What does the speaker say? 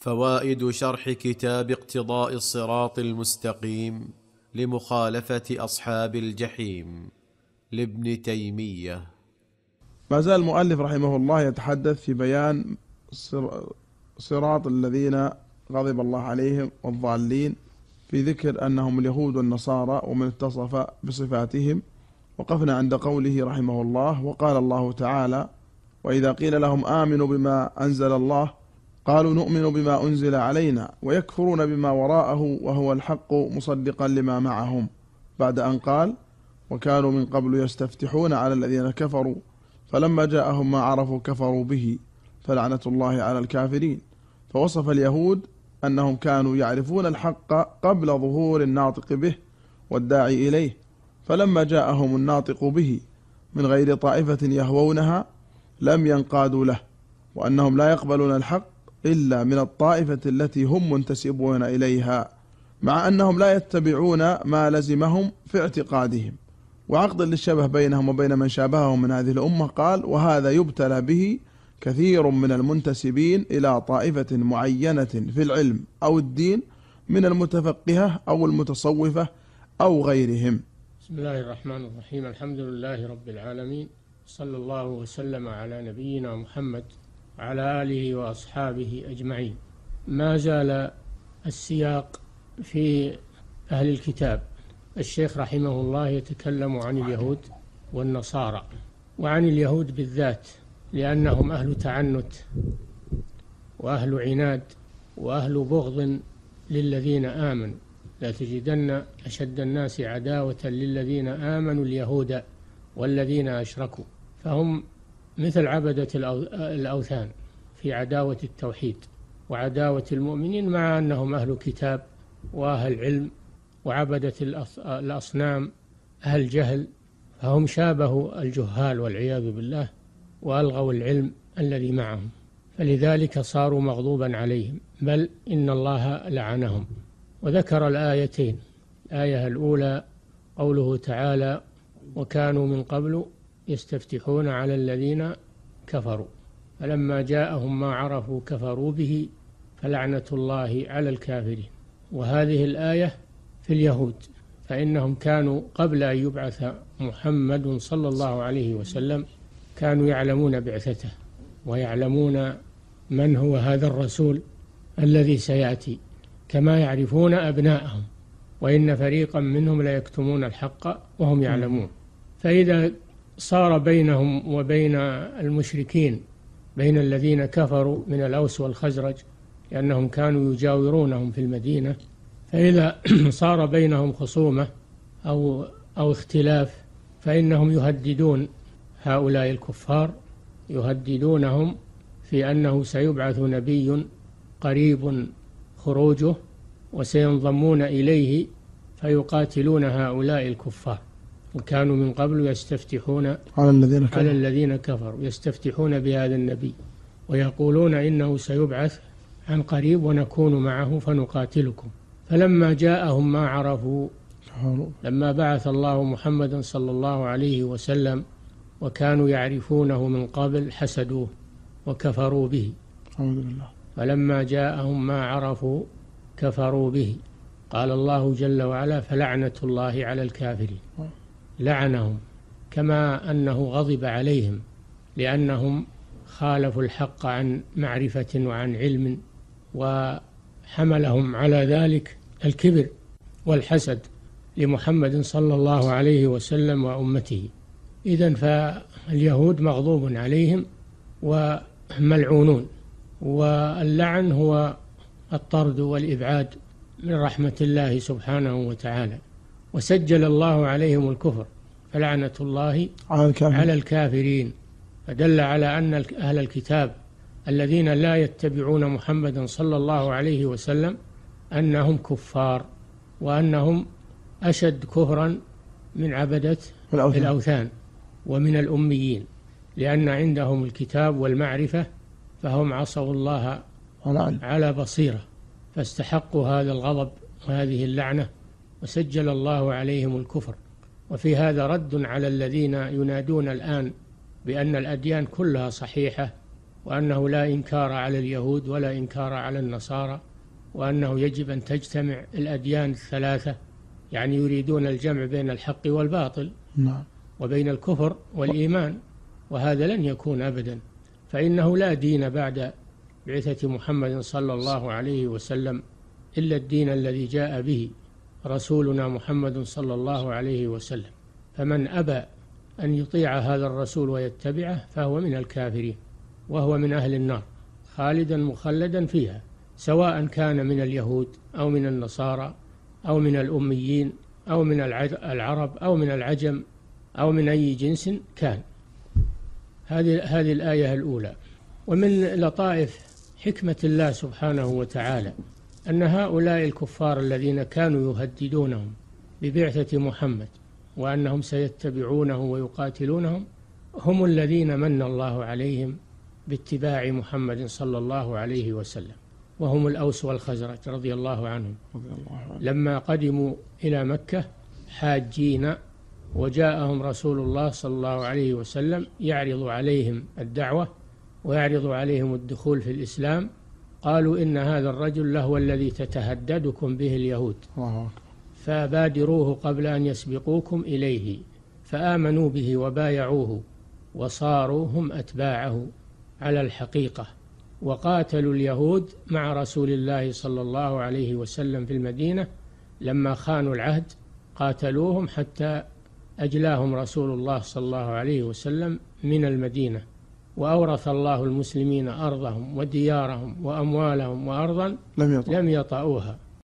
فوائد شرح كتاب اقتضاء الصراط المستقيم لمخالفة أصحاب الجحيم لابن تيمية. ما زال المؤلف رحمه الله يتحدث في بيان صراط الذين غضب الله عليهم والضالين، في ذكر أنهم اليهود والنصارى ومن اتصف بصفاتهم. وقفنا عند قوله رحمه الله: وقال الله تعالى: وإذا قيل لهم آمنوا بما أنزل الله قالوا نؤمن بما أنزل علينا ويكفرون بما وراءه وهو الحق مصدقا لما معهم، بعد أن قال: وكانوا من قبل يستفتحون على الذين كفروا فلما جاءهم ما عرفوا كفروا به فلعنة الله على الكافرين. فوصف اليهود أنهم كانوا يعرفون الحق قبل ظهور الناطق به والداعي إليه، فلما جاءهم الناطق به من غير طائفة يهوونها لم ينقادوا له، وأنهم لا يقبلون الحق إلا من الطائفة التي هم منتسبون إليها، مع أنهم لا يتبعون ما لزمهم في اعتقادهم. وعقد للشبه بينهم وبين من شابههم من هذه الأمة قال: وهذا يبتلى به كثير من المنتسبين إلى طائفة معينة في العلم أو الدين من المتفقهة أو المتصوفة أو غيرهم. بسم الله الرحمن الرحيم. الحمد لله رب العالمين، صلى الله وسلم على نبينا محمد وعلى آله وأصحابه أجمعين. ما زال السياق في أهل الكتاب. الشيخ رحمه الله يتكلم عن اليهود والنصارى، وعن اليهود بالذات لأنهم أهل تعنت وأهل عناد وأهل بغض للذين آمنوا. لا تجدن أشد الناس عداوة للذين آمنوا اليهود والذين أشركوا، فهم مثل عبدة الأوثان في عداوة التوحيد وعداوة المؤمنين، مع أنهم أهل كتاب وأهل علم وعبدة الأصنام أهل جهل، فهم شابهوا الجهال والعياذ بالله وألغوا العلم الذي معهم، فلذلك صاروا مغضوبا عليهم، بل إن الله لعنهم. وذكر الآيتين: الآية الأولى قوله تعالى: وكانوا من قبل يستفتحون على الذين كفروا فلما جاءهم ما عرفوا كفروا به فلعنة الله على الكافرين. وهذه الآية في اليهود، فإنهم كانوا قبل أن يبعث محمد صلى الله عليه وسلم كانوا يعلمون بعثته ويعلمون من هو هذا الرسول الذي سيأتي، كما يعرفون أبناءهم، وإن فريقا منهم ليكتمون الحق وهم يعلمون. فإذا صار بينهم وبين المشركين، بين الذين كفروا من الأوس والخزرج، لأنهم كانوا يجاورونهم في المدينة، فإذا صار بينهم خصومة أو اختلاف فإنهم يهددون هؤلاء الكفار، يهددونهم في أنه سيبعث نبي قريب خروجه وسينضمون إليه فيقاتلون هؤلاء الكفار. وكانوا من قبل يستفتحون على الذين كفروا، يستفتحون بهذا النبي ويقولون إنه سيبعث عن قريب ونكون معه فنقاتلكم. فلما جاءهم ما عرفوا، لما بعث الله محمدا صلى الله عليه وسلم وكانوا يعرفونه من قبل حسدوه وكفروا به. فلما جاءهم ما عرفوا كفروا به. قال الله جل وعلا: فلعنة الله على الكافرين. لعنهم كما أنه غضب عليهم لأنهم خالفوا الحق عن معرفة وعن علم، وحملهم على ذلك الكبر والحسد لمحمد صلى الله عليه وسلم وأمته. إذن فاليهود مغضوب عليهم وملعونون، واللعن هو الطرد والإبعاد من رحمة الله سبحانه وتعالى. وسجل الله عليهم الكفر فلعنة الله على الكافرين، فدل على أن أهل الكتاب الذين لا يتبعون محمدا صلى الله عليه وسلم أنهم كفار، وأنهم أشد كفرا من عبدة الأوثان ومن الأميين، لأن عندهم الكتاب والمعرفة، فهم عصوا الله على بصيرة فاستحقوا هذا الغضب وهذه اللعنة، وسجل الله عليهم الكفر. وفي هذا رد على الذين ينادون الآن بأن الأديان كلها صحيحة وأنه لا إنكار على اليهود ولا إنكار على النصارى، وأنه يجب أن تجتمع الأديان الثلاثة، يعني يريدون الجمع بين الحق والباطل وبين الكفر والإيمان، وهذا لن يكون أبدا، فإنه لا دين بعد بعثة محمد صلى الله عليه وسلم إلا الدين الذي جاء به رسولنا محمد صلى الله عليه وسلم، فمن أبى أن يطيع هذا الرسول ويتبعه فهو من الكافرين، وهو من أهل النار خالدا مخلدا فيها، سواء كان من اليهود أو من النصارى أو من الأميين أو من العرب أو من العجم أو من أي جنس كان. هذه الآية الأولى. ومن لطائف حكمة الله سبحانه وتعالى أن هؤلاء الكفار الذين كانوا يهددونهم ببعثة محمد وأنهم سيتبعونه ويقاتلونهم هم الذين من الله عليهم باتباع محمد صلى الله عليه وسلم، وهم الأوس والخزرج رضي الله عنهم، لما قدموا إلى مكة حاجين وجاءهم رسول الله صلى الله عليه وسلم يعرض عليهم الدعوة ويعرض عليهم الدخول في الإسلام، قالوا إن هذا الرجل لهو الذي تتهددكم به اليهود فبادروه قبل أن يسبقوكم إليه، فآمنوا به وبايعوه وصاروا هم أتباعه على الحقيقة، وقاتلوا اليهود مع رسول الله صلى الله عليه وسلم في المدينة لما خانوا العهد، قاتلوهم حتى أجلاهم رسول الله صلى الله عليه وسلم من المدينة، وأورث الله المسلمين أرضهم وديارهم وأموالهم وأرضا لم يطئوها